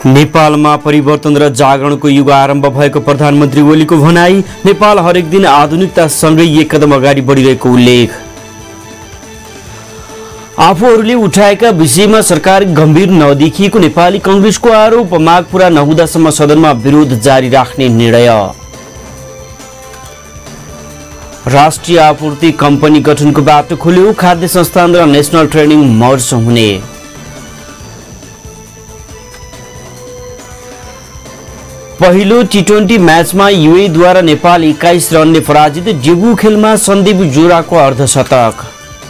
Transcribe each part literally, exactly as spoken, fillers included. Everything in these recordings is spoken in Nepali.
नेपालमा परिवर्तन र जागरणको युग आरम्भ भएको प्रधानमन्त्री ओलीको भनाई। नेपाल हरेक दिन आधुनिकतासँगै एक कदम अगाडि बढिरहेको उल्लेख। आफूहरूले उठाएका विषयमा सरकार गम्भीर नदेखिएको नेपाली कांग्रेसको आरोप। माग पूरा नहुँदासम्म सदनमा विरोध जारी राख्ने निर्णय। राष्ट्रिय आपूर्ति कम्पनी गठनको बाटो खुल्यो। खाद्य संस्थान र नेशनल ट्रेनिङ मर्ज हुने। पहिलो टी ट्वेन्टी म्याचमा युएईद्वारा नेपाल एक्काइस रनले पराजित। डेब्यू खेलमा सन्दीप जोराको अर्धशतक।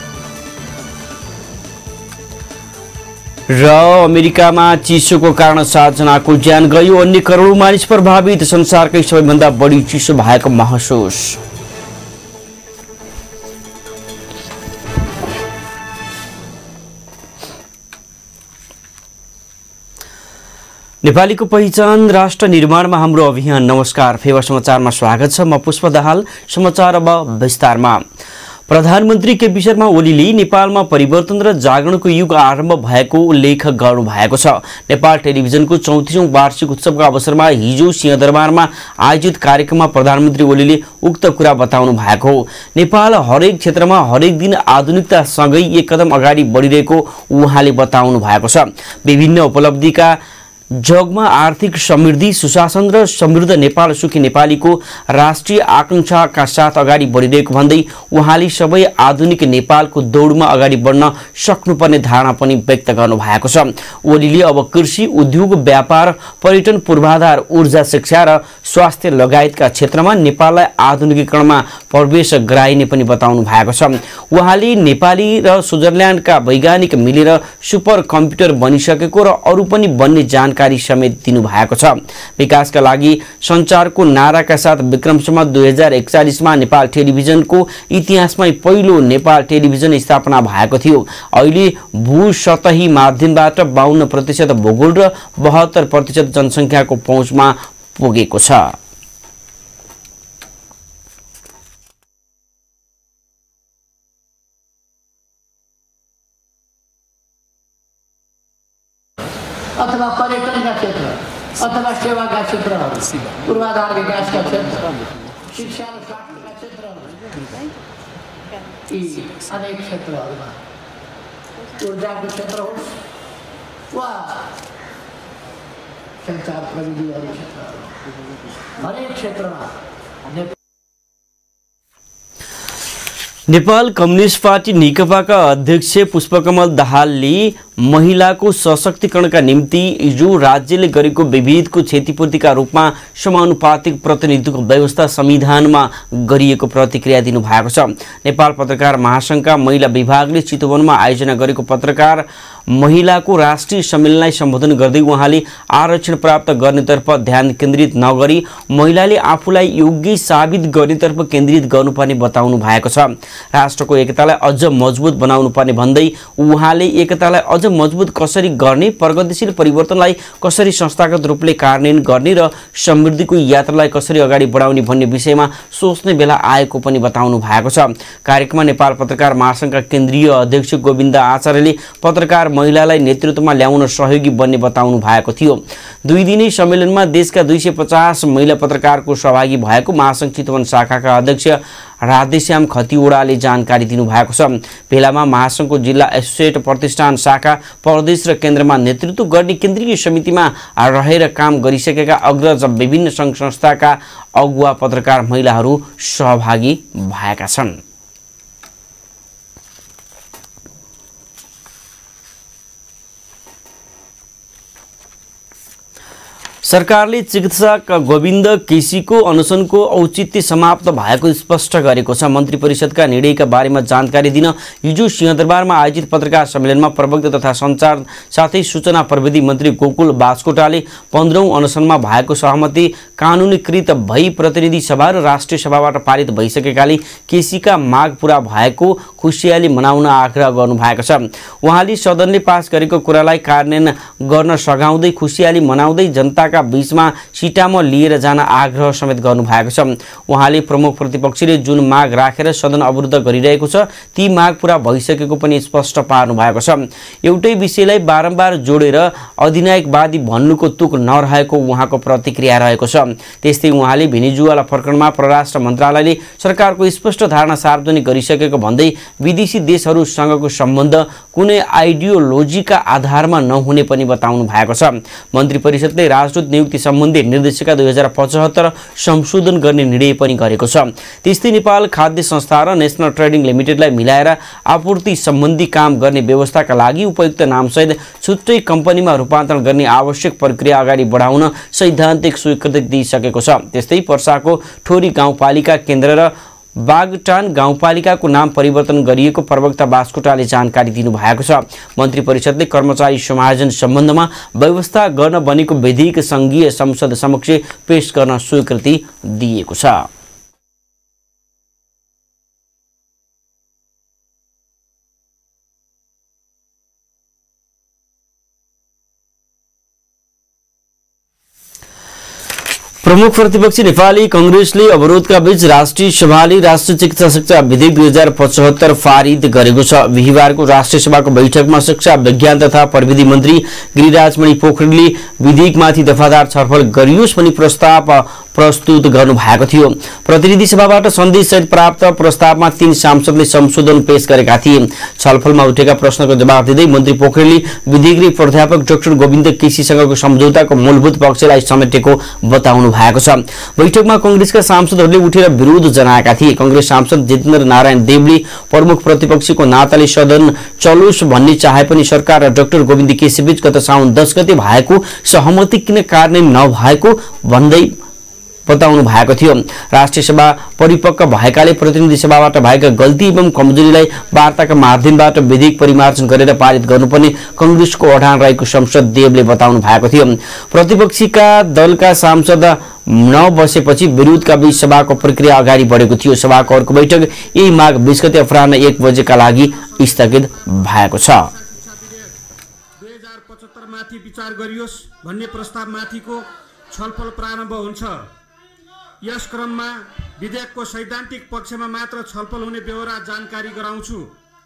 र अमेरिकामा चिसोको कारण सात जनाको ज्यान गयो। अन्य करोडौं मानिस प्रभावित। संसारकै सबैभन्दा बढी चिसो भएको महसुस। नेपालीको पहिचान राष्ट्र निर्माणमा हाम्रो अभियान। नमस्कार, फेवा समाचारमा स्वागत छ। म पुष्प दाहाल। समाचार अब विस्तारमा। प्रधानमन्त्री केपी शर्मा ओलीले नेपालमा परिवर्तन र जागरणको युग आरम्भ भएको उल्लेख गर्नु भएको छ। नेपाल टेलिभिजनको चौतीसौं वार्षिक उत्सवको अवसरमा हिजो सिंहदरबारमा आयोजित कार्यक्रममा प्रधानमन्त्री ओलीले उक्त कुरा बताउनु भएको हो। नेपाल हरेक क्षेत्रमा हरेक दिन आधुनिकतासँगै एक कदम अगाडि बढिरहेको उहाँले बताउनु भएको छ। विभिन्न उपलब्धिका जगमा आर्थिक समृद्धि, सुशासन र समृद्ध नेपाल सुखी नेपालीको राष्ट्रिय आकांक्षाका साथ अगाडि बढिरहेको भन्दै उहाँले सबै आधुनिक नेपालको दौडमा अगाडि बढ्न सक्नुपर्ने धारणा पनि व्यक्त गर्नु भएको छ। ओलीले अब कृषि, उद्योग, व्यापार, पर्यटन, पूर्वाधार, ऊर्जा, शिक्षा र स्वास्थ्य लगायतका क्षेत्रमा नेपाललाई आधुनिकीकरणमा प्रवेश गराइने पनि बताउनु भएको छ। उहाँले नेपाली र स्विजरल्यान्डका वैज्ञानिक मिलेर सुपर कम्प्युटर बनिसकेको र अरू पनि बन्ने जानकारी जानकारी समेत दिनु भएको छ। विकासका लागि सञ्चारको नाराका साथ विक्रमसम्म दुई हजार एकचालिसमा नेपाल टेलिभिजनको इतिहासमै पहिलो नेपाल टेलिभिजन स्थापना भएको थियो। अहिले भूसतही माध्यमबाट बाहन्न प्रतिशत भूगोल र बहत्तर प्रतिशत जनसङ्ख्याको पहुँचमा पुगेको छ। अथवा पर्यटनका क्षेत्र अथवा सेवाका क्षेत्रहरू, पूर्वाधार विकासका क्षेत्र, शिक्षा र स्वास्थ्यका क्षेत्रहरू, यी अनेक क्षेत्रहरूमा, ऊर्जाको क्षेत्र होस् वा सञ्चार प्रविधिहरू क्षेत्रहरू, हरेक क्षेत्रमा नेपाल कम्युनिस्ट पार्टी नेकपाका अध्यक्ष पुष्पकमल दाहालले महिलाको सशक्तिकरणका निम्ति हिजो राज्यले गरेको विभेदको क्षतिपूर्तिका रूपमा समानुपातिक प्रतिनिधित्वको व्यवस्था संविधानमा गरिएको प्रतिक्रिया दिनुभएको छ। नेपाल पत्रकार महासंघका महिला विभागले चितवनमा आयोजना गरेको पत्रकार महिलाको राष्ट्रिय सम्मेलनलाई सम्बोधन गर्दै उहाँले आरक्षण प्राप्त गर्नेतर्फ ध्यान केन्द्रित नगरी महिलाले आफूलाई योग्य साबित गर्नेतर्फ केन्द्रित गर्नुपर्ने बताउनु भएको छ। राष्ट्रको एकतालाई अझ मजबुत बनाउनु पर्ने भन्दै उहाँले एकतालाई अझ मजबुत कसरी गर्ने, प्रगतिशील परिवर्तनलाई कसरी संस्थागत रूपले कार्यान्वयन गर्ने र समृद्धिको यात्रालाई कसरी अगाडि बढाउने भन्ने विषयमा सोच्ने बेला आएको पनि बताउनु भएको छ। कार्यक्रममा नेपाल पत्रकार महासंघका केन्द्रीय अध्यक्ष गोविन्द आचार्यले पत्रकार महिलालाई नेतृत्वमा ल्याउन सहयोगी बन्ने बताउनु भएको थियो। दुई दिने सम्मेलनमा देशका दुई सय पचास महिला पत्रकारको सहभागी भएको महासंघ चितवन शाखाका अध्यक्ष राधेश्याम खतिवडाले जानकारी दिनुभएको छ। भेलामा महासंघको जिल्ला एसोसिएट प्रतिष्ठान शाखा, प्रदेश र केन्द्रमा नेतृत्व गर्ने केन्द्रीय समितिमा रहेर काम गरिसकेका अग्रज विभिन्न सङ्घ संस्थाका अगुवा पत्रकार महिलाहरू सहभागी भएका छन्। सरकारले चिकित्सक गोविन्द केसीको अनसनको औचित्य समाप्त भएको स्पष्ट गरेको छ। मन्त्री परिषदका निर्णयका बारेमा जानकारी दिन हिजो सिंहदरबारमा आयोजित पत्रकार सम्मेलनमा प्रवक्ता तथा सञ्चार साथै सूचना प्रविधि मन्त्री गोकुल बास्कोटाले पन्ध्रौं अनसनमा भएको सहमति कानुनीकृत भई प्रतिनिधि सभा र राष्ट्रिय सभाबाट पारित भइसकेकाले केसीका माग पूरा भएको खुसियाली मनाउन आग्रह गर्नु भएको छ। उहाँले सदनले पास गरेको कुरालाई कार्यान्वयन गर्न सघाउँदै खुसियाली मनाउँदै जनताका जनताका बीचमा सिटामो लिएर जान आग्रह समेत गर्नुभएको छ। उहाँले प्रमुख प्रतिपक्षीले जुन माग राखेर सदन अवरुद्ध गरिरहेको छ ती माग पूरा भइसकेको पनि स्पष्ट पार्नु भएको छ। एउटै विषयलाई बारम्बार जोडेर अधिनायकवादी भन्नुको तुक नरहेको उहाँको प्रतिक्रिया रहेको छ। त्यस्तै उहाँले भेनेजुएला प्रकरणमा परराष्ट्र मन्त्रालयले सरकारको स्पष्ट धारणा सार्वजनिक गरिसकेको भन्दै विदेशी देशहरूसँगको सम्बन्ध कुनै आइडियोलोजीका आधारमा नहुने पनि बताउनु भएको छ। मन्त्री परिषदले राजदूत नियुक्ति सम्बन्धी निर्देशिका दुई हजार पचहत्तर संशोधन गर्ने निर्णय पनि गरेको छ। त्यस्तै नेपाल खाद्य संस्था र नेशनल ट्रेडिङ लिमिटेडलाई मिलाएर आपूर्ति सम्बन्धी काम गर्ने व्यवस्थाका लागि उपयुक्त नामसहित छुट्टै कम्पनीमा रूपान्तरण गर्ने आवश्यक प्रक्रिया अगाडि बढाउन सैद्धान्तिक स्वीकृति दिइसकेको छ। त्यस्तै पर्साको ठोरी गाउँपालिका केन्द्र र बागटान गाउँपालिकाको नाम परिवर्तन गरिएको प्रवक्ता बास्कोटाले जानकारी दिनुभएको छ। मन्त्री परिषदले कर्मचारी समायोजन सम्बन्धमा व्यवस्था गर्न बनेको विधेयक संघीय संसद समक्ष पेश गर्न स्वीकृति दिएको छ। प्रमुख प्रतिपक्षी नेपाली कांग्रेसले अवरोधका बीच राष्ट्रिय सभाले राष्ट्रिय चिकित्सा शिक्षा विधेयक दुई हजार पचहत्तर पारित गरेको छ। बिहिबारको राष्ट्रिय सभाको बैठकमा शिक्षा विज्ञान तथा प्रविधि मन्त्री गिरिराजमणि पोखरेलले विधेयकमाथि दफादार छलफल गरियोस् भनी प्रस्ताव प्रस्तुत गर्नुभएको थियो। प्रतिनिधि सभाबाट सन्देशसहित प्राप्त प्रस्तावमा तीन सांसदले संशोधन पेश गरेका थिए। छलफलमा उठेका प्रश्नको जवाब दिँदै मन्त्री पोखरेलले विधेयकले प्राध्यापक डाक्टर गोविन्द केसीसँगको सम्झौताको मूलभूत पक्षलाई समेटेको बताउनु भएको छ। बैठकमा कांग्रेसका सांसदहरूले उठेर विरोध जनाएका थिए। कांग्रेस सांसद जितेन्द्र नारायण देवले प्रमुख प्रतिपक्षीको नाताले सदन चलोस् भन्ने चाहे पनि सरकार र डाक्टर गोविन्द केसीबीच गत साउन दस गते भएको सहमति किन कार्यान्वयन नभएको भन्दै बताउनु भएको थियो। राष्ट्रिय सभा परिपक्व भएकाले प्रतिनिधि सभाबाट भएका गल्ती एवं कमजोरीलाई वार्ताका माध्यमबाट विधेयक परिमार्जन गरेर पारित गर्नुपर्ने कांग्रेसको अडान रहेको संसद देवले बताउनु भएको थियो। प्रतिपक्षीका दलका सांसद नबसेपछि विरोधका बीच सभाको प्रक्रिया अगाडि बढेको थियो। सभाको अर्को बैठक यही माघ बीस गते अपराह्न एक बजेका लागि स्थगित भएको छ। दुई हजार पचहत्तर माथि विचार गरियोस् भन्ने प्रस्तावमाथिको छलफल प्रारम्भ हुन्छ। यस क्रममा विधेयकको सैद्धान्तिक पक्षमा मात्र छलफल हुने बेहोरा जानकारी गराउँछु।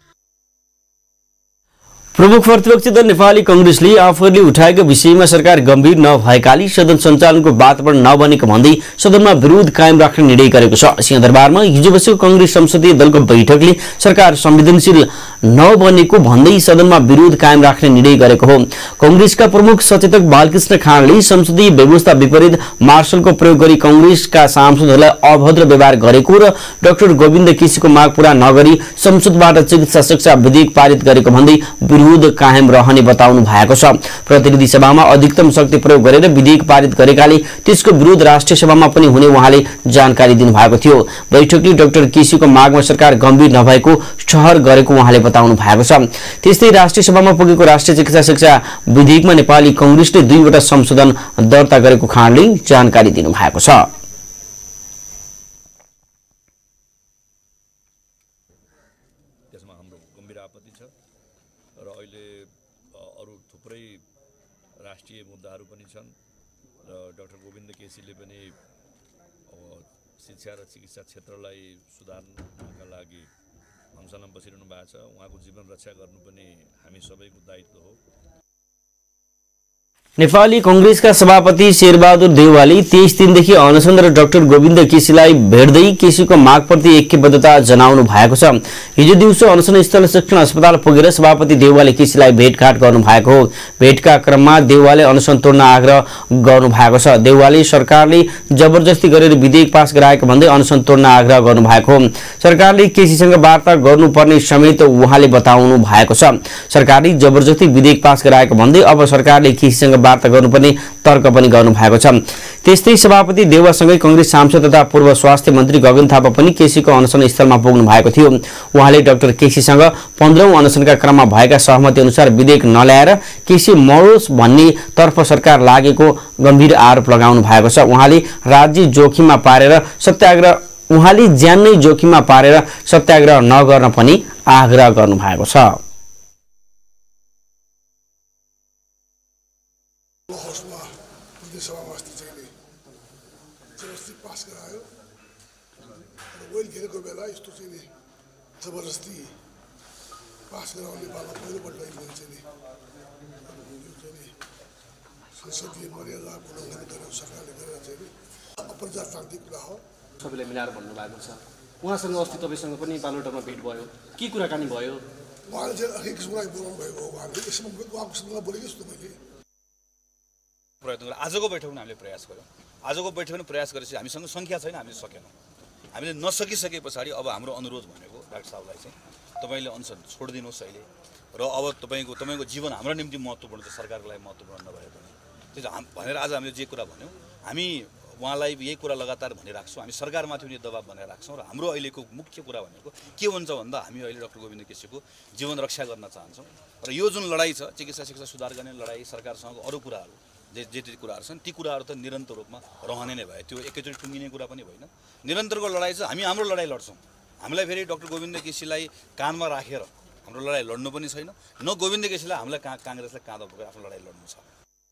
प्रमुख प्रतिपक्षी दल नेपाली कांग्रेसले आफूहरूले उठाएको विषयमा सरकार गम्भीर नभएकाले सदन सञ्चालनको वातावरण नबनेको भन्दै सदनमा विरोध कायम राख्ने निर्णय गरेको छ। सिंहदरबारमा हिजो बसेको कांग्रेस संसदीय दलको बैठकले सरकार संवेदनशील नबनेको भन्दै सदनमा विरोध कायम राख्ने निर्णय गरेको हो। कांग्रेसका प्रमुख सचेतक बालकृष्ण खाँडले संसदीय व्यवस्था विपरीत मार्शलको प्रयोग गरी कांग्रेसका सांसदहरूलाई अभद्र व्यवहार गरेको र डाक्टर गोविन्द केसीको माग पूरा नगरी संसदबाट चिकित्सा शिक्षा विधेयक पारित गरेको भन्दै विरोध कायम रहने बताउनु भएको छ। प्रतिनिधि सभामा अधिकतम शक्ति प्रयोग गरेर विधेयक पारित गरेकाले त्यसको विरोध राष्ट्रिय सभामा पनि हुने उहाँले जानकारी दिनुभएको थियो। बैठकले डाक्टर केसीको मागमा सरकार गम्भीर नभएको ठहर गरेको उहाँले बताउनु भएको छ। त्यस्तै राष्ट्रिय सभामा पुगेको राष्ट्रिय चिकित्सा शिक्षा विधेयकमा नेपाली कांग्रेसले दुईवटा संशोधन दर्ता गरेको खाँडले जानकारी दिनुभएको छ। त्यसमा हाम्रो गम्भीर आपत्ति छ र अहिले अरू थुप्रै राष्ट्रिय मुद्दाहरू पनि छन् र डाक्टर गोविन्द केसीले पनि शिक्षा र चिकित्सा क्षेत्रलाई सुधार्नका लागि अनसनमा बसिरहनु भएको छ। उहाँको जीवन रक्षा गर्नु पनि हामी सबैको दायित्व हो। नेपाली कांग्रेसका सभापति शेरबहादुर देउवाले तेइस दिनदेखि अनसन र डाक्टर गोविन्द केसीलाई भेट्दै केसीको मागप्रति ऐक्यबद्धता जनाउनु भएको छ। हिजो दिउँसो अनसन स्थल शिक्षण अस्पताल पुगेर सभापति देउवाले केसीलाई भेटघाट गर्नु भएको हो। भेटका क्रममा देउवाले अनसन तोड्न आग्रह गर्नु भएको छ। देउवाले सरकारले जबरजस्ती गरेर विधेयक पास गराएको भन्दै अनसन तोड्न आग्रह गर्नु भएको हो। सरकारले केसीसँग वार्ता गर्नुपर्ने समेत उहाँले बताउनु भएको छ। सरकारले जबरजस्ती विधेयक पास गराएको भन्दै अब सरकारले केसीसँग वार्ता गर्नुपर्ने तर्क पनि गर्नु भएको छ। त्यस्तै सभापति देउवासँगै कांग्रेस सांसद तथा पूर्व स्वास्थ्य मन्त्री गगन थापा पनि केसीको अनसन स्थलमा पुग्नु भएको थियो। उहाँले डाक्टर केसीसँग पन्ध्रौं अनसनका क्रममा भएका सहमति अनुसार विधेयक नल्याएर केसी मरोस् भन्ने तर्फ सरकार लागेको गम्भीर आरोप लगाउनु भएको छ। उहाँले राज्य जोखिममा पारेर सत्याग्रह उहाँले ज्यान नै जोखिममा पारेर सत्याग्रह नगर्न पनि आग्रह गर्नु भएको छ। सभामा जबरजस्ती पास गरायो र वेल घेरेको बेला यस्तो चाहिँ नि जबरजस्ती पास गराउने नेपालमा पहिलोपल्ट चाहिँ नि संसदीय मर्यादाको उल्लङ्घन गरेर सरकारले गरेर चाहिँ नि अप्रजातान्त्रिक कुरा हो। सबैले मिलाएर भन्नुभएको छ। उहाँसँग अस्ति तपाईँसँग पनि बालोटामा भेट भयो, के कुराकानी भयो? उहाँले चाहिँ अर्कै किसिमको लागि बोलाउनु भएको हो। उहाँले यसमा उहाँकोसँग बोलेको जस्तो मैले प्रयत्न गरेँ। आजको बैठकमा हामीले प्रयास गऱ्यौँ। आजको बैठकमा प्रयास गरेपछि हामीसँग सङ्ख्या छैन, हामीले सकेनौँ। हामीले नसकिसके पछाडि अब हाम्रो अनुरोध भनेको डाक्टर साहबलाई चाहिँ तपाईँले अनसन छोडिदिनुहोस् अहिले र अब तपाईँको तपाईँको जीवन हाम्रो निम्ति महत्त्वपूर्ण छ, सरकारको लागि महत्त्वपूर्ण नभए पनि त्यो भनेर आज हामीले जे कुरा भन्यौँ हामी उहाँलाई यही कुरा लगातार भनिराख्छौँ। हामी सरकारमाथि पनि दबाब बनाएर राख्छौँ र हाम्रो अहिलेको मुख्य कुरा भनेको के हुन्छ भन्दा हामी अहिले डाक्टर गोविन्द केसीको जीवन रक्षा गर्न चाहन्छौँ र यो जुन लडाइँ छ चिकित्सा शिक्षा सुधार गर्ने लडाइँ सरकारसँग अरू कुराहरू जे जे जे कुराहरू छन् ती कुराहरू त निरन्तर रूपमा रहने नै भयो। त्यो एकैचोटि टुङ्गिने कुरा पनि होइन। निरन्तरको लडाइँ छ। हामी हाम्रो लडाइँ लड्छौँ। हामीलाई फेरि डाक्टर गोविन्द केसीलाई कानमा राखेर हाम्रो लडाइँ लड्नु पनि छैन, न गोविन्द केसीलाई हामीलाई का काङ्ग्रेसलाई काँधो बोकेर आफ्नो लडाइँ लड्नु छ।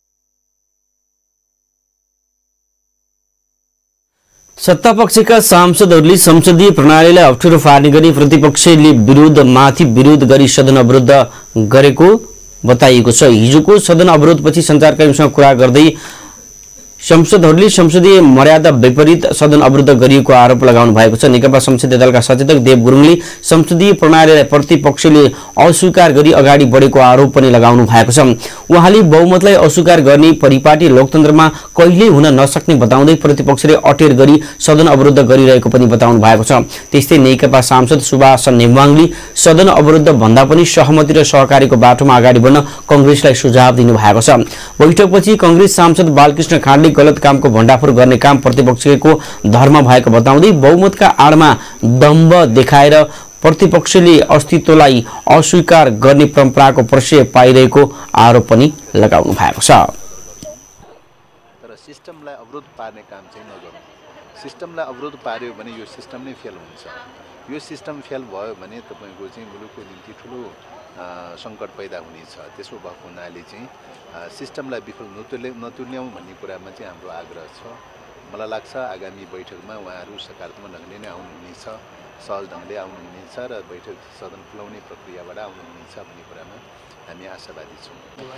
सत्तापक्षका सांसदहरूले संसदीय प्रणालीलाई अप्ठ्यारो पार्ने गरी प्रतिपक्षले विरोधमाथि विरोध गरी सदन अवरुद्ध गरेको बताइएको छ। हिजोको सदन अवरोधपछि सञ्चारकर्मीसँग कुरा गर्दै संसदहरूले संसदीय मर्यादा विपरीत सदन अवरुद्ध गरिएको आरोप लगाउनु भएको छ। नेकपा संसदीय दलका सचेतक देव गुरुङले संसदीय प्रणालीलाई प्रतिपक्षले अस्वीकार गरी अगाडि बढेको आरोप पनि लगाउनु भएको छ। उहाँले बहुमतलाई अस्वीकार गर्ने परिपाटी लोकतन्त्रमा कहिल्यै हुन नसक्ने बताउँदै प्रतिपक्षले अटेर गरी सदन अवरुद्ध गरिरहेको पनि बताउनु भएको छ। त्यस्तै नेकपा सांसद सुभाष नेवाङले सदन अवरुद्ध भन्दा पनि सहमति र सहकारीको बाटोमा अगाडि बढ्न कांग्रेसलाई सुझाव दिनु भएको छ। बैठकपछि कांग्रेस सांसद बालकृष्ण खाँडले गलत कामको भण्डाफोर गर्ने काम प्रतिपक्षको धर्म भएको बताउँदै बहुमतका आडमा दम्भ देखाएर प्रतिपक्षले अस्तित्वलाई अस्वीकार गर्ने परम्पराको प्रश्रय पाइरहेको आरोप पनि लगाउनु भएको छ। तर सिस्टमलाई अवरोध पार्ने काम चाहिँ नगरौँ। सिस्टमलाई अवरोध पार्यो भने यो सिस्टम नै फेल हुन्छ। यो सिस्टम फेल भयो भने तपाईको चाहिँ मुलुकको निम्ति ठुलो संकट पैदा हुनेछ। त्यसो भएको हुनाले चाहिँ सिस्टमलाई विफल नतुल्या नतुल्याउँ भन्ने कुरामा चाहिँ हाम्रो आग्रह छ। मलाई लाग्छ आगामी बैठकमा उहाँहरू सकारात्मक ढङ्गले नै आउनुहुनेछ, सहज ढङ्गले आउनुहुनेछ र बैठक सदन खुलाउने प्रक्रियाबाट आउनुहुनेछ भन्ने कुरामा हामी आशावादी छौँ।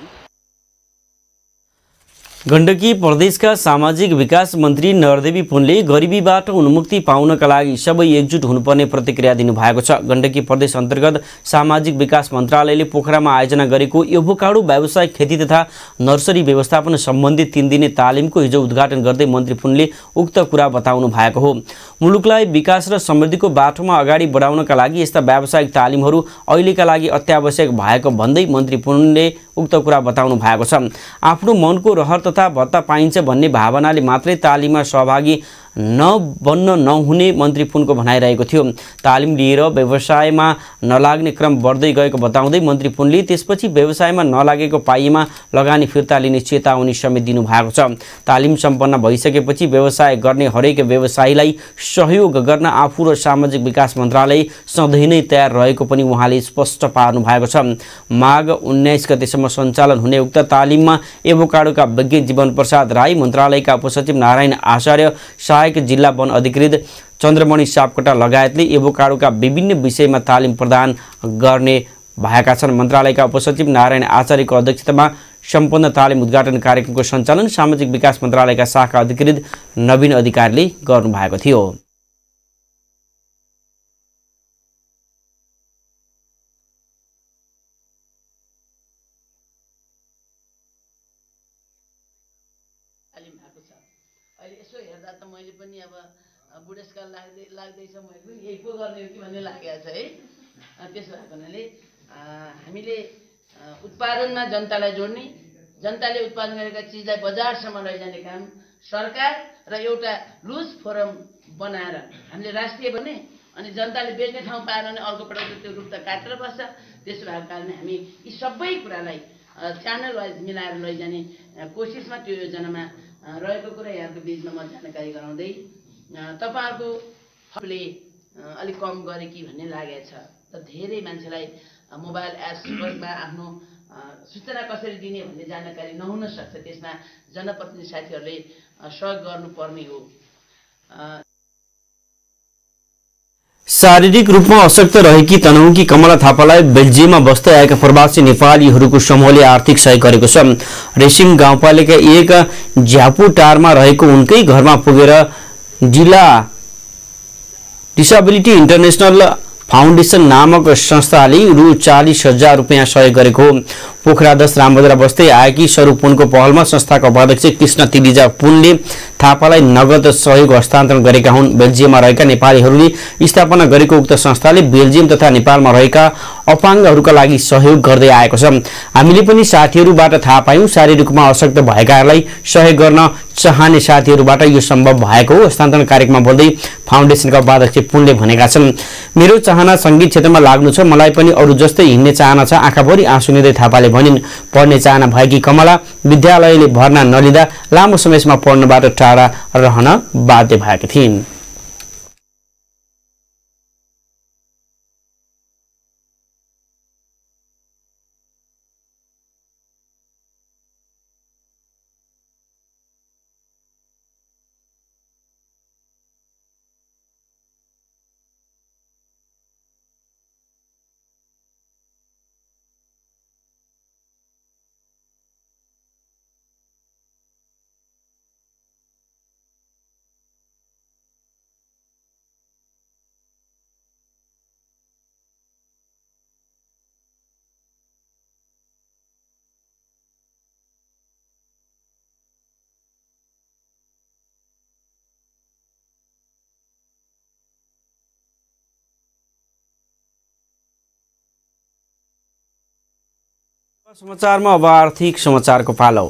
गण्डकी प्रदेशका सामाजिक विकास मन्त्री नरदेवी पुनले गरिबीबाट उन्मुक्ति पाउनका लागि सबै एकजुट हुनुपर्ने प्रतिक्रिया दिनुभएको छ। गण्डकी प्रदेश अन्तर्गत सामाजिक विकास मन्त्रालयले पोखरामा आयोजना गरेको एभोकाडो व्यावसायिक खेती तथा नर्सरी व्यवस्थापन सम्बन्धी तीन दिने तालिमको हिजो उद्घाटन गर्दै मन्त्री पुनले उक्त कुरा बताउनु भएको हो। मुलुकलाई विकास र समृद्धिको बाटोमा अगाडि बढाउनका लागि यस्ता व्यावसायिक तालिमहरू अहिलेका लागि अत्यावश्यक भएको भन्दै मन्त्री पुनले उक्त कुरा बताउनु भएको छ। आफ्नो मनको रहर तथा भत्ता पाइन्छ भन्ने भावनाले मात्रै तालिममा सहभागी नबन्न नहुने मन्त्री पुनको भनाइरहेको थियो। तालिम लिएर व्यवसायमा नलाग्ने क्रम बढ्दै गएको बताउँदै मन्त्री पुनले त्यसपछि व्यवसायमा नलागेको पाइएमा लगानी फिर्ता लिने चेतावनी समेत दिनु भएको छ। तालिम सम्पन्न भइसकेपछि व्यवसाय गर्ने हरेक व्यवसायीलाई सहयोग गर्न आफू र सामाजिक विकास मन्त्रालय सधैँ नै तयार रहेको पनि उहाँले स्पष्ट पार्नु भएको छ। माघ उन्नाइस गतेसम्म सञ्चालन हुने उक्त तालिममा एभोकाडोका विज्ञ जीवन प्रसाद राई, मन्त्रालयका उपसचिव नारायण आचार्य, सहायक जिल्ला वन अधिकृत चन्द्रमणि सापकोटा लगायतले एभोकाडोका विभिन्न विषयमा तालिम प्रदान गर्ने भएका छन्। मन्त्रालयका उपसचिव नारायण आचार्यको अध्यक्षतामा सम्पन्न तालिम उद्घाटन कार्यक्रमको सञ्चालन सामाजिक विकास मन्त्रालयका शाखा अधिकृत नवीन अधिकारीले गर्नुभएको थियो। अहिले यसो हेर्दा त मैले पनि अब बुढेसकाल लाग्दै लाग्दैछ, मैले पनि यही पो गर्ने हो कि भन्ने लागेको छ है। त्यसो भएको हुनाले हामीले उत्पादनमा जनतालाई जोड्ने, जनताले उत्पादन गरेका चिजलाई बजारसम्म लैजाने काम सरकार र एउटा लुज फोरम बनाएर हामीले राष्ट्रिय बने अनि जनताले बेच्ने ठाउँ पाएर भने अर्को पटक त्यो रूप त काटेर बस्छ। त्यसो भएको कारणले हामी यी सबै कुरालाई च्यानल वाइज मिलाएर लैजाने कोसिसमा त्यो योजनामा रहेको कुरा यहाँको बिचमा म जानकारी गराउँदै तपाईँहरूको ले अलिक कम गरे कि भन्ने लागेको छ। त धेरै मान्छेलाई मोबाइल एप्समा आफ्नो सूचना कसरी दिने भन्ने जानकारी नहुन सक्छ। त्यसमा जनप्रतिनिधि साथीहरूले सहयोग गर्नुपर्ने हो। शारीरिक रूपमा अशक्त रहेकी तनहुकी कमला थापालाई बेल्जियममा बस्दै आएका प्रवासी नेपालीहरूको समूहले आर्थिक सहयोग गरेको छ। रेसिङ गाउँपालिका एक झ्यापुटारमा रहेको उनकै घरमा पुगेर जिल्ला डिसेबिलिटी इन्टरनेसनल फाउन्डेसन नामक संस्थाले रु चालीस हजार रुपियाँ सहयोग गरेको हो। पोखरा दस रामबजारा बस्दै आएकी स्वरूप पुनको पहलमा संस्थाका उपाध्यक्ष कृष्ण तिलिजा पुनले थापालाई नगद सहयोग हस्तान्तरण गरेका हुन्। बेल्जियममा रहेका नेपालीहरूले स्थापना गरेको उक्त संस्थाले बेल्जियम तथा नेपालमा रहेका अपाङ्गहरूका लागि सहयोग गर्दै आएको छ। हामीले पनि साथीहरूबाट थाहा पायौं, शारीरिक रूपमा अशक्त भएकाहरूलाई सहयोग गर्न चाहने साथीहरूबाट यो सम्भव भएको हो। हस्तान्तरण कार्यक्रममा बोल्दै फाउन्डेसनका उपाध्यक्ष पुनले भनेका छन्, मेरो चाहना संगीत क्षेत्रमा लाग्नु छ, मलाई पनि अरू जस्तै हिँड्ने चाहना छ। आँखाभरि आँसु लिँदै थापाले भनिन्। पढ्ने चाहना भएकी कमला विद्यालयले भर्ना नलिँदा लामो समयसम्म पढ्नबाट टाढा रहन बाध्य भएकी थिइन्। समाचारमा अब आर्थिक समाचारको पालो।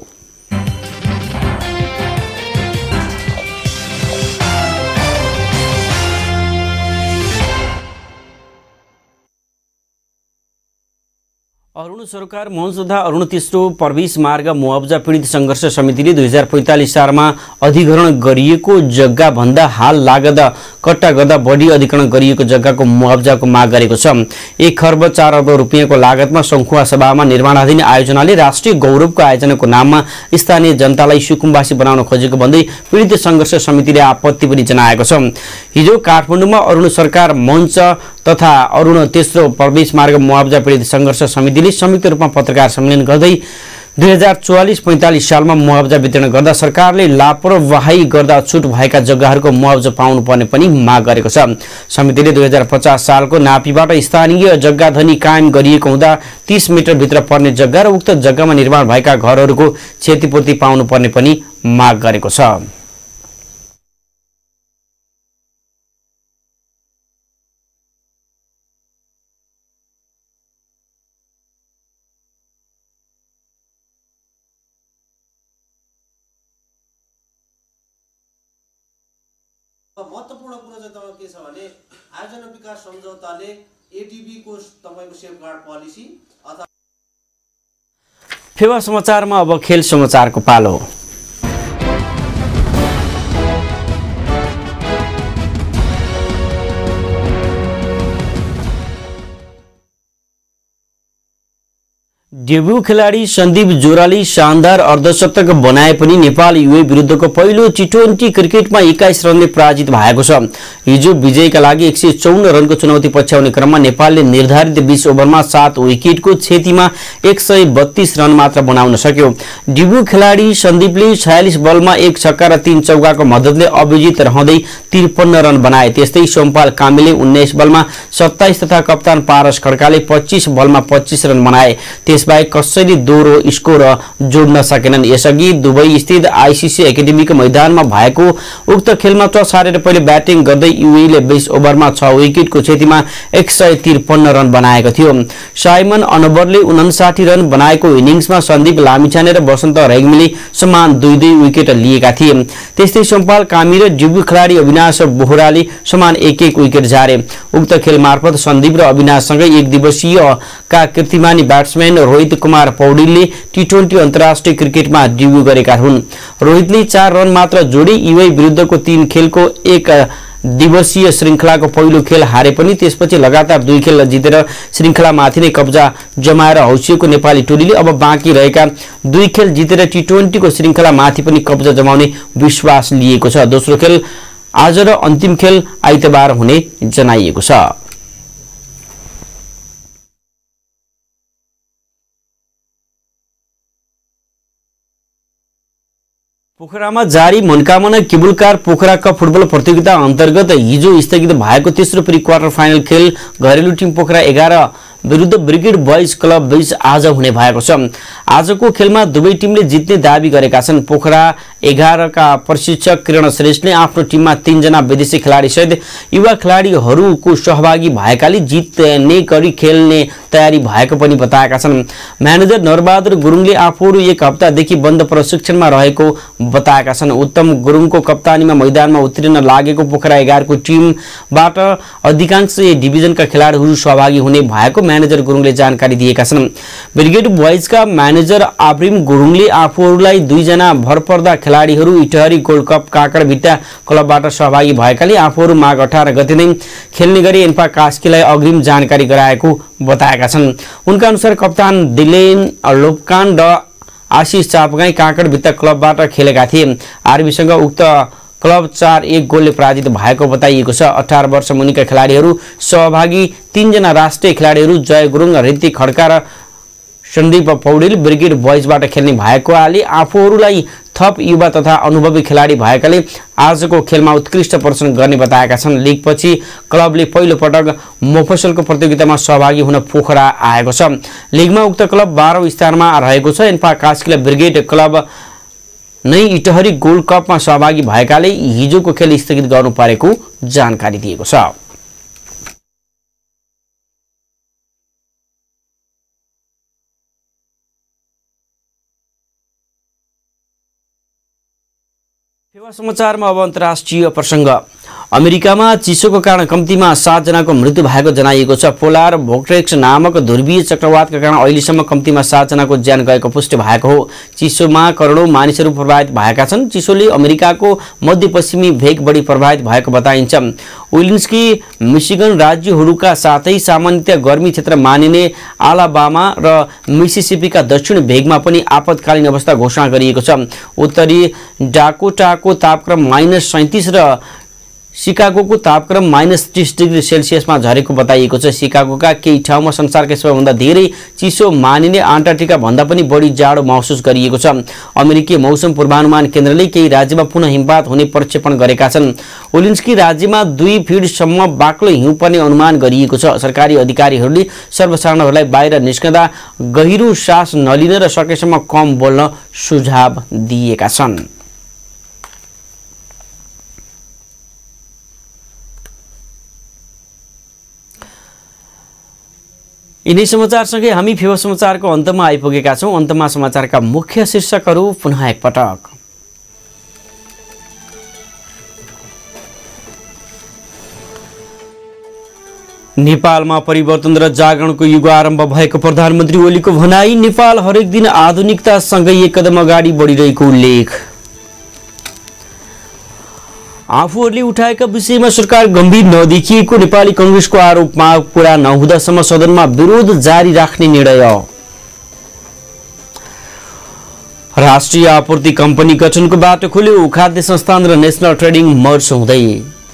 अरुण सरकार मञ्च तथा अरुण तेस्रो प्रवेश मार्ग मुआवजा पीडित संघर्ष समितिले दुई हजार पैंतालीस सालमा अधिग्रहण गरिएको जग्गा भन्दा हाल लागत कट्टा गर्दा बढी अधिग्रहण गरिएको जग्गाको मुआवजाको माग गरेको छ। एक खर्ब चार अर्ब रुपियाँको लागतमा सङ्खुवा सभामा निर्माणाधीन आयोजनाले राष्ट्रिय गौरवको आयोजनाको नाममा स्थानीय जनतालाई सुकुम्बासी बनाउन खोजेको भन्दै पीडित संघर्ष समितिले आपत्ति पनि जनाएको छ। हिजो काठमाडौँमा अरुण सरकार मञ्च तथा अरुण तेस्रो प्रवेश मार्ग मुआवजा पीडित संघर्ष समितिले संयुक्त रूपमा पत्रकार सम्मेलन गर्दै दुई हजार चौवालीस पैंतालीस सालमा मुआवजा वितरण गर्दा सरकारले लापरवाही गर्दा छुट भएका जग्गाहरूको मुआवजा पाउनुपर्ने पनि माग गरेको छ। समितिले दुई हजार पचास सालको नापीबाट स्थानीय जग्गा धनी कायम गरिएको हुँदा तीस मिटर भित्र पर्ने जग्गा र उक्त जग्गामा निर्माण भएका घरहरूको क्षतिपूर्ति पाउनुपर्ने पनि माग गरेको छ। महत्त्वपूर्ण कुरा चाहिँ तपाईँ के छ भने आयोजना विकास सम्झौताले एडीबी को तपाईको सेफगार्ड पोलिसी अथवा फेवा समाचारमा अब खेल समाचारको पालो। डेब्यू खेलाडी सन्दीप जोराले शानदार अर्धशतक बनाए पनि नेपाल युए विरुद्धको पहिलो टी ट्वेन्टी क्रिकेटमा एक्काइस रनले पराजित भएको छ। हिजो विजयका लागि एक सय चौन्न रनको चुनौती पछ्याउने क्रममा नेपालले निर्धारित बीस ओभरमा सात विकेटको क्षतिमा एक सय बत्तीस रन मात्र बनाउन सक्यो। डेब्यू खेलाडी सन्दीपले छयालिस बलमा एक छक्का र तीन चौकाको मद्दतले अविजित रहँदै त्रिपन्न रन बनाए। त्यस्तै सोमपाल कामीले उन्नाइस बलमा सत्ताइस तथा कप्तान पारस खड्काले पच्चीस बलमा पच्चीस रन बनाए। त्यसबाहेक कसैले दोहोरो स्कोर जोड्न सकेनन्। यसअघि दुबई स्थित आईसीसी एकाडेमीको मैदानमा भएको उक्त खेलमा टस हारेर पहिले ब्याटिङ गर्दै युएले बीस ओभरमा छ विकेटको क्षतिमा एक सय त्रिपन्न रन बनाएको थियो। साइमन अनवरले उनन्साठी रन बनाएको इनिङ्समा सन्दीप लामिछाने र वसन्त रेग्मीले समान दुई दुई विकेट लिएका थिए। त्यस्तै सोमपाल कामी र डेब्यू खेलाडी अविनाश बोहराले समान एक एक विकेट झारे। उक्त खेल मार्फत सन्दीप र अविनाशसँगै एक दिवसीय का कीर्तिमानी ब्याट्सम्यान रोहित कुमार पौडेलले टी ट्वेन्टी अन्तर्राष्ट्रिय क्रिकेटमा डेब्यू गरेका हुन्। रोहितले चार रन मात्र जोडी युए विरुद्धको तीन खेलको एक दिवसीय श्रृङ्खलाको पहिलो खेल हारे पनि त्यसपछि लगातार दुई खेल जितेर श्रृङ्खलामाथि नै कब्जा जमाएर हौसिएको नेपाली टोलीले अब बाँकी रहेका दुई खेल जितेर टी ट्वेन्टीको श्रृङ्खलामाथि पनि कब्जा जमाउने विश्वास लिएको छ। दोस्रो खेल आज र अन्तिम खेल आइतबार हुने जनाइएको छ। पोखरामा जारी Manakamana cable car Pokhara cup football प्रतियोगिता अन्तर्गत हिजो स्थगित भएको तेस्रो प्री क्वार्टर फाइनल खेल घरेलु टिम पोखरा एघार विरुद्ध ब्रिगेड बोइज क्लब बीच आज हुने भएको छ। आजको खेलमा दुवै टिमले जित्ने दाबी गरेका छन्। पोखरा एघार का प्रशिक्षक किरण श्रेष्ठले आफ्नो टिममा तीनजना विदेशी खेलाडी सहित युवा खेलाडीहरूको सहभागी भएकाले जित्ने गरी खेल्ने तयारी भएको पनि बताएका छन्। म्यानेजर नरबहादुर गुरुङले आफूहरू एक हप्तादेखि बन्द प्रशिक्षणमा रहेको बताएका छन्। उत्तम गुरुङको कप्तानीमा मैदानमा उत्रिन लागेको पोखरा एघारको टिमबाट अधिकांश डिभिजनका खेलाडीहरू सहभागी हुने भएको म्यानेजर गुरुङले जानकारी दिएका छन्। ब्रिगेड बोइजका म्यानेजर आब्रिम गुरुङले आफूहरूलाई दुईजना भरपर्दा खेलाडीहरू इटहरी गोल्ड कप काँकडभिट्टा क्लबबाट सहभागी भएकाले आफूहरू माघ अठार गते नै खेल्ने गरी एन्पा कास्कीलाई अग्रिम जानकारी गराएको बताएका छन्। उनका अनुसार कप्तान दिलेन लोपकान र आशिष चापगाई काँकडभिट्टा क्लबबाट खेलेका थिए। आरबीसँग उक्त क्लब चार एक गोलले पराजित भएको बताइएको छ। अठार वर्ष मुनिका खेलाडीहरू सहभागी तीनजना राष्ट्रिय खेलाडीहरू जय गुरुङ, ऋतिक खड्का र सन्दीप पौडेल ब्रिगेड बोइजबाट खेल्ने भएकोले आफूहरूलाई थप युवा तथा अनुभवी खेलाडी भएकाले आजको खेलमा उत्कृष्ट प्रदर्शन गर्ने बताएका छन्। लिगपछि क्लबले पहिलो पटक मोफसलको प्रतियोगितामा सहभागी हुन पोखरा आएको छ। लिगमा उक्त क्लब बाह्रौं स्थानमा रहेको छ। एन्पा कास्कीलाई ब्रिगेड क्लब नै इटहरी गोल्ड कपमा सहभागी भएकाले हिजोको खेल स्थगित गर्नु परेको जानकारी दिएको छ। सेवा समाचारमा अब अन्तर्राष्ट्रिय प्रसङ्ग। अमेरिकामा चिसोको कारण कम्तीमा सात जनाको मृत्यु भएको जनाइएको छ। पोलार भोर्टेक्स नामक ध्रुवीय चक्रवातका कारण अहिलेसम्म कम्तीमा सात जनाको ज्यान गएको पुष्टि भएको हो। चिसोमा करोडौं मानिसहरू प्रभावित भएका छन्। चिसोले अमेरिकाको मध्यपश्चिमी भेग बढी प्रभावित भएको बताइन्छ। विलिन्स्की मिशिगन राज्यहरूका साथै सामान्यतया गर्मी क्षेत्र मानिने आलाबामा र मिसिसिपीका दक्षिण भेगमा पनि आपतकालीन अवस्था घोषणा गरिएको छ। उत्तरी डाकोटाको तापक्रम माइनस सैंतीस र शिकागोको तापक्रम माइनस तीस डिग्री सेल्सियसमा झरेको बताइएको छ। शिकागोका केही ठाउँमा संसारकै सबैभन्दा धेरै चिसो मानिने अन्टार्कटिका भन्दा पनि बढी जाडो महसुस गरिएको छ। अमेरिकी मौसम पूर्वानुमान केन्द्रले केही राज्यमा पुनः हिमपात हुने प्रक्षेपण गरेका छन्। विलिन्स्की राज्यमा दुई फिटसम्म बाक्लो हिउँ पर्ने अनुमान गरिएको छ। सरकारी अधिकारीहरूले सर्वसाधारणहरूलाई बाहिर निस्कँदा गहिरो सास नलिन र सकेसम्म कम बोल्न सुझाव दिएका छन्। यिनै समाचारसँगै हामी फेवा समाचारको अन्तमा आइपुगेका छौं। अन्तमा समाचारका मुख्य शीर्षकहरू पुनः एकपटक। नेपालमा परिवर्तन र जागरणको युग आरम्भ भएको प्रधानमन्त्री ओलीको भनाई। नेपाल हरेक दिन आधुनिकतासँगै एक कदम अगाडि बढिरहेको उल्लेख। आफूहरूले उठाएका विषयमा सरकार गम्भीर नदेखिएको नेपाली कांग्रेसको आरोपमा पूरा नहुँदासम्म सदनमा विरोध जारी राख्ने निर्णय। राष्ट्रिय आपूर्ति कम्पनी गठनको बाटो खुल्यो। खाद्य संस्थान र नेशनल ट्रेडिङ मर्ज हुँदै।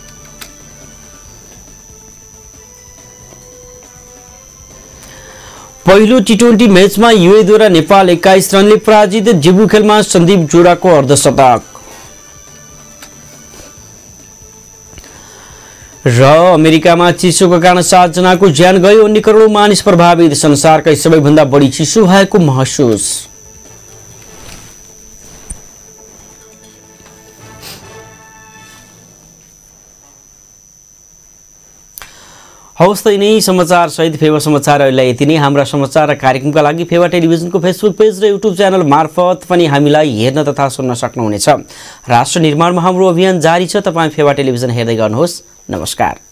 पहिलो टी ट्वेन्टी म्याचमा युएद्वारा नेपाल एक्काइस रनले पराजित। जिबु खेलमा सन्दीप जोडाको अर्धशतक। र अमेरिकामा चिसोको कारण सात जनाको ज्यान गयो। अन्य करोडौं मानिस प्रभावित। संसारकै सबैभन्दा बढी चिसो भएको महसुस। हवस् त यिनै समाचार सहित फेवा समाचार अहिले यति नै। हाम्रा समाचार र कार्यक्रमका लागि फेवा टेलिभिजनको फेसबुक पेज र युट्युब च्यानल मार्फत पनि हामीलाई हेर्न तथा सुन्न सक्नुहुनेछ। राष्ट्र निर्माणमा हाम्रो अभियान जारी छ। तपाईँ फेवा टेलिभिजन हेर्दै गर्नुहोस्। नमस्कार।